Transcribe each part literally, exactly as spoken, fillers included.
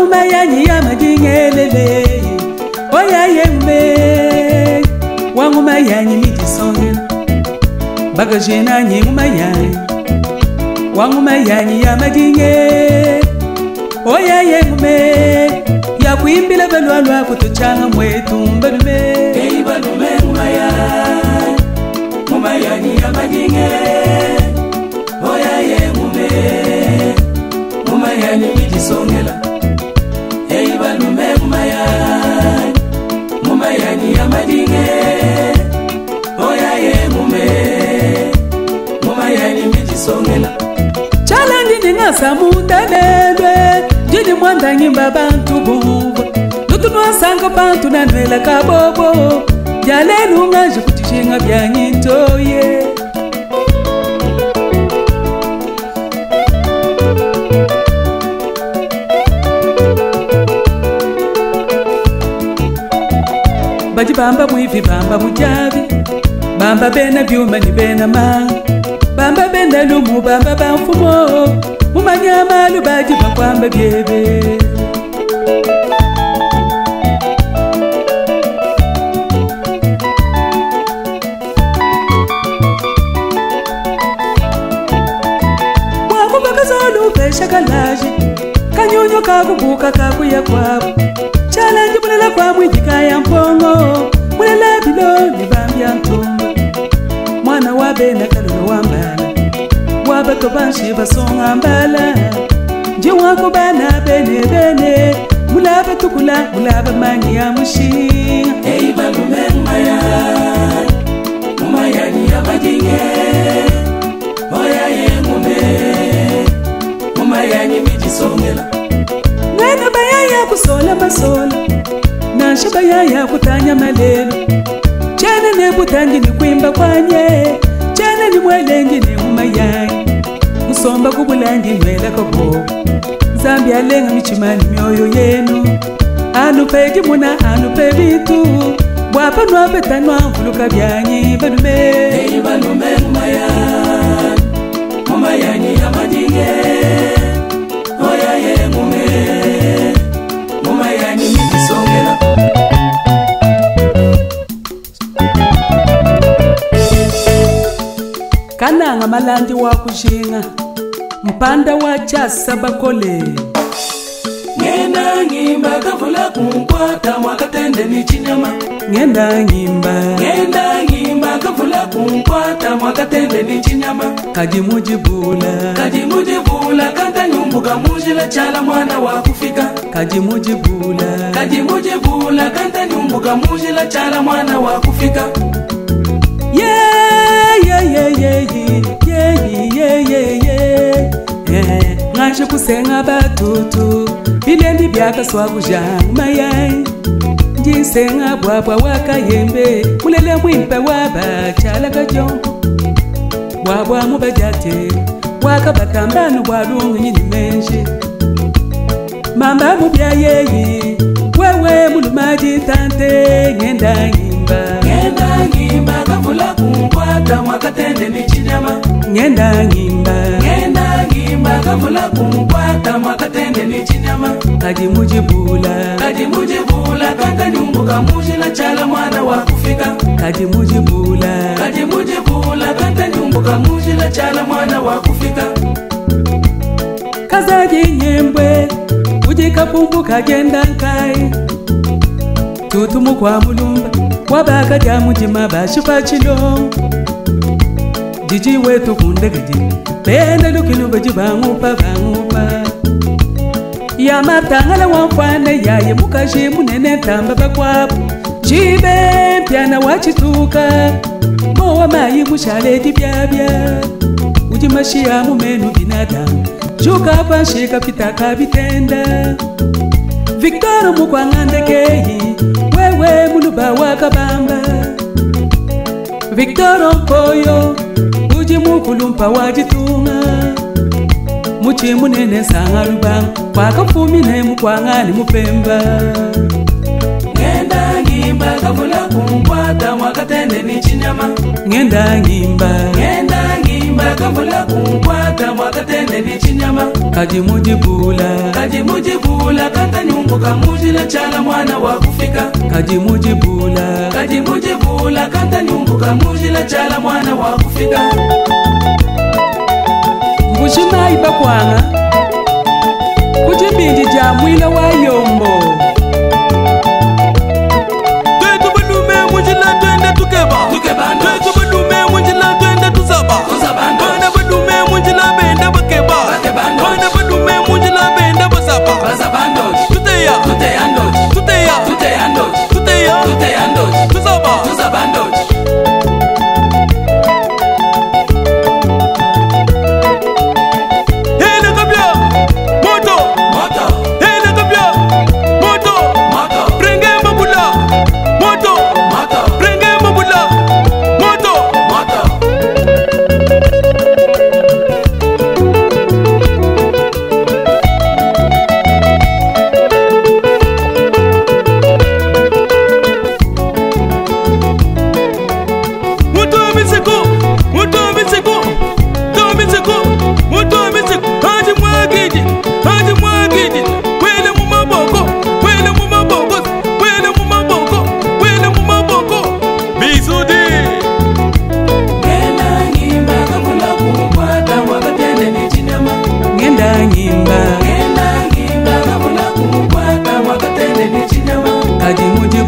Wanguma yanyi ya majingelele Oya yeme Wanguma yanyi midi songen Bagajena nye nguma yanyi Wanguma yanyi ya majinge Oya yeme Ya kuimbila balwalwa kutuchanga mwetu mbalume Hey balume nguma yanyi Nguma yanyi ya majinge Oya yeme Nguma yanyi midi songela Hey balume nguma yanyi Nguma yanyi ya majinge Oya yeme Nguma yanyi midi songela Chala ndini ngasa mutanelwe Jini mwanda ngimba bantu buva Nutunu asanga bantu nanwela kabobo Jalenu ngaji kutishinga bya nyintoye Baji bamba mwivi bamba mujavi Bamba bena vyuma ni bena manga Bamba benda lumu bamba bamfumo Mumanyama lubaji bakwamba byebe Wakuba kazolu pesha kalaji Kanyonyo kakubuka kakuya kwabu Challenge mulela kwa mwijika ya mpongo Mulela bilo ni bambia ntumba Mwana wabena kalolo wambala Wabato banshi basonga mbala Nji wako bana bene bene Mulaba tukula mulaba mani ya mushinga Hey balume ngumaya Ngumaya ni ya majinge Oya ye ngume Ngumaya ni miji songela Ngana bayaya kusola masola Nasha bayaya kutanya malelo Chene ne butangi ni kuimba kwanye Chene ni mwelengi ni umayai Musomba kubulangi nwela kobo Zambia lenga michimani mioyo yenu Anupe jimuna anupe vitu Wapa nwape tanwa mfuluka byanyi balume Hey balume ngumaya Ngumaya ni ya majinge Oya ye ngume Ngumaya ni miji songela Kananga malandi wa kushinga Mpanda wa chasa bakole Ngenda ngimba kavula kumkwata mwakatende ni chinyama Ngenda ngimba Ngenda ngimba kavula kumkwata mwakatende ni chinyama Kajimujibula Kajimujibula kanta nyumbuka mujila chala mwana wa kufika Kajimujibula Kajimujibula kanta nyumbuka mujila chala mwana wa kufika Yeah yeah yeah yeah yeah yeah yeah yeah yeah Ngaje kusenga batutu Bilendi byaka swakujanga mayai Njisenga bwabwa wakayembe Mulele mwimpe waba chala kajombo Bwabwa mubajate Waka batambanu bwalungu nyini menje Mamba mubya yeyi Wewe mulumaji tante Ngenda ngimba Ngenda ngimba kavula kumkwata mwakatende ni chinyama Ngenda ngimba Ngenda ngimba kavula kumkwata mwakatende ni chinyama Kajimujibula Kajimujibula kanta nyumbuka mujila chala mwana wa kufika Kajimujibula Kajimujibula kanta nyumbuka mujila chala mwana wa kufika Kazaji nyembwe Ujika pumbu kagenda nkai Tutumu kwa mulumba Wabaka jamujima bashupa chilo Jiji wetu kundegeji Penda lukinu baji bangupa bangupa Ya matangala wamfane ya ye mukashi munene tamba bakwabu Jibe mpiana wachituka Mowa mayi mushale jibyabya Ujimashia mumenu binadamu Juka panshika pitaka bitenda Victor mukwangande keyi Wewe muluba wakabamba Victor Mpoyo Uji mukulumpa wajitunga Muchi munene sanga lubang Kwaka fumine mukwangani mupemba Ngenda ngimba kavula kumkwata mwakatende ni chinyama Ngenda ngimba Ngenda ngimba ngimba kavula kunkwata mwakatende ni chinyama kaji mujibula kaji mujibula kata nyumbu kamujila chala mwana wa kufika kaji mujibula kaji mujibula kata nyumbu kamujila chala mwana wa kufika mbushima iba kwanga kujibindi ja mwila wa yombo twetu badume mujila twende tukeba tukeba twetu badume mujila twende tuzaba tuzaba bana badume mujila benda bakeba bana badume mujila benda basaba basaba tuteya tuteya tuteya tuteya tuteya tuteya tuzaba tuzaba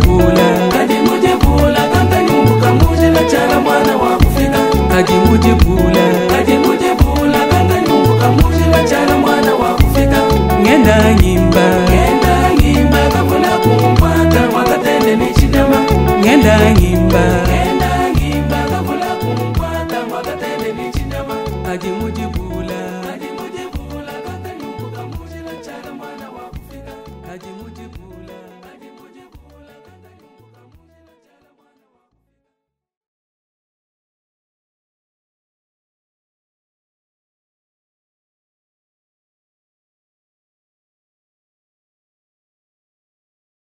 kaji mujibula